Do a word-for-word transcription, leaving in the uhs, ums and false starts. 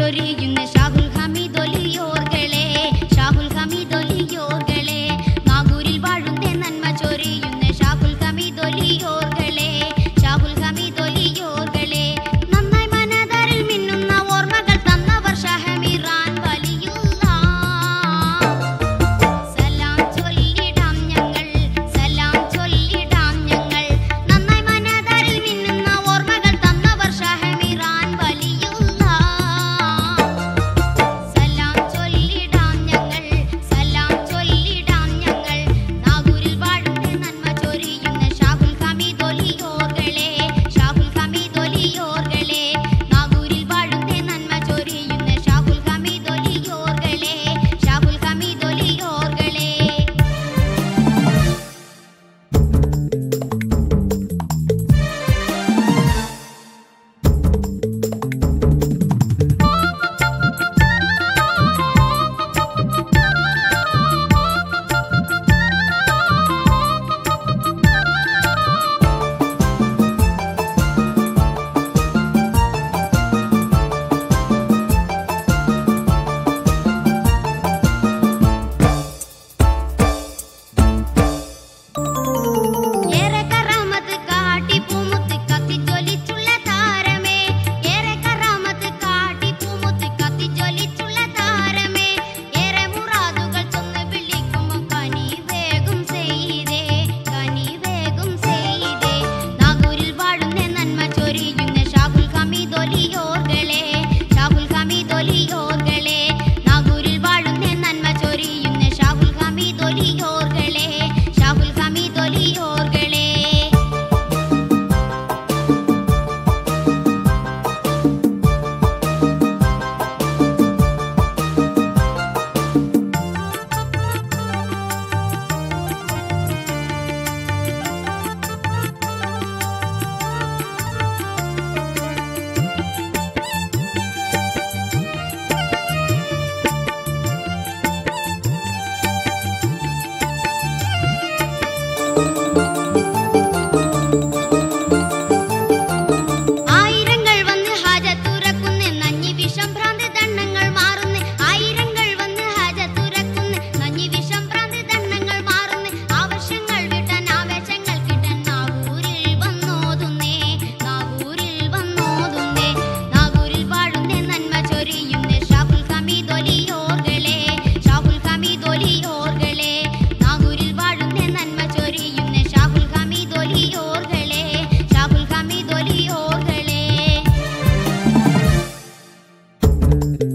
ചൊരിയുന്ന ഷാഹുൽ ഹമീദ് ഒലിയോർകളെ ഷാഹുൽ ഹമീദ് ഒലിയോർകളെ നാഗൂരിൽ വാഴുന്ന നന്മ ചൊരിയുന്ന ഷാഹുൽ ഹമീദ് ഒലിയോർകളെ ഷാഹുൽ ഹമീദ് ഒലിയോർകളെ നന്നായി മനതാരിൽ മിന്നുന്ന ഓർമ്മകൾ തന്നവർ ഷഹമീറാൻ വലിയുള്ള സലാം ചൊല്ലിടാം ഞങ്ങൾ സലാം ചൊല്ലിടാം ഞങ്ങൾ നന്നായി മനതാരിൽ മിന്നുന്ന ഓർമ്മകൾ തന്നവർ ഷഹമീറാൻ വലിയുള്ള സലാം ചൊല്ലിടാം ഞങ്ങൾ സലാം ചൊല്ലിടാം ഞങ്ങൾ നാഗൂരിൽ വാഴുന്ന നന്മ ചൊരിയുന്ന ഷാഹുൽ ഹമീദ് ഒലിയോർകളെ ഷാഹുൽ ഹമീദ് ഒലിയോർകളെ നാഗൂരിൽ വാഴുന്ന നന്മ ചൊരിയുന്ന ഷാഹുൽ ഹമീദ് ഒലിയോർകളെ ഷാഹുൽ ഹമീദ് ഒലിയോർകളെ ഏറെ കറാമത്ത് കാട്ടി പൂമുത്ത് കത്തിജ്വലിച്ചുള്ള താരമേ ഏറെ കറാമത്ത് കാട്ടി പൂമുത്ത് കത്തിജ്വലിച്ചുള്ള താരമേ ഏറെ മുറാദുകൾ ചൊന്ന് വിളിക്കുമ്പോൾ കനി വേഗം ചെയ്തേ കനി വേഗം ചെയ്തേ നാഗൂരിൽ വാഴുന്ന നന്മ ചൊരിയുന്ന ഷാഹുൽ ഹമീദ് ഒലിയോർകളെ ഷാഹുൽ ഹമീദ് ഒലിയോർകളെ നാഗൂരിൽ വാഴുന്ന നന്മ ചൊരിയുന്ന ഷാഹുൽ ഹമീദ് ഒലിയോർകളെ ഷാഹുൽ ഹമീദ് ഒലിയോർകളെ ആയിരങ്ങൾ വന്ന് ഹാജത്തുറക്കുന്ന നഞ്ഞി വിഷം ഭ്രാന്ത് ദണ്ണങ്ങൾ മാറുന്ന ആയിരങ്ങൾ വന്ന് ഹാജത്തുറക്കുന്ന നഞ്ഞി വിഷം ഭ്രാന്ത് ദണ്ണങ്ങൾ മാറുന്ന ആവശ്യങ്ങൾ വിട്ടാൻ ആവേശങ്ങൾ കിട്ടാൻ നാഗൂരിൽ വന്നോതുന്നേ നാഗൂരിൽ വന്നോതുന്നേ നാഗൂരിൽ വാഴുന്ന നന്മ ചൊരിയുന്ന ഷാഹുൽ ഹമീദ് ഒലിയോർകളെ ഷാഹുൽ ഹമീദ് ഒലിയോർകളെ നാഗൂരിൽ വാഴുന്ന നന്മ ചൊരിയുന്ന ഷാഹുൽ ഹമീദ് ഒലിയോർകളെ ഷാഹുൽ ഹമീദ് ഒലിയോർകളെ